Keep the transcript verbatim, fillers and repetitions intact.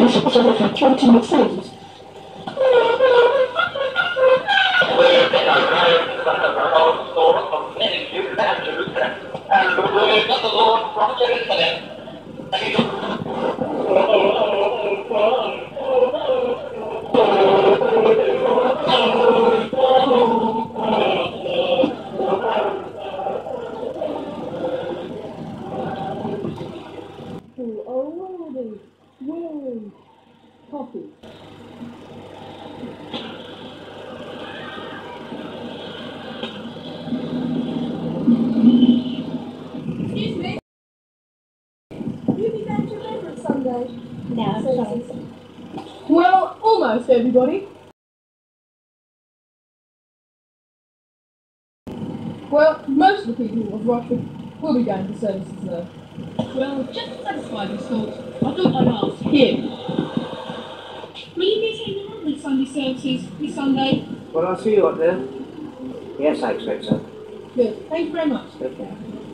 twenty Mercedes. Coffee. Excuse me. Will you be going to Remembrance Sundays? No, sorry. Well, almost everybody. Well, most of the people of Rochford will be going to services though. Well, just to satisfy this thought, I thought I'd ask him. Will you be attending the Remembrance Sunday services this Sunday? Well, I'll see you up there. Yes, I expect so. Good. Thank you very much. Okay.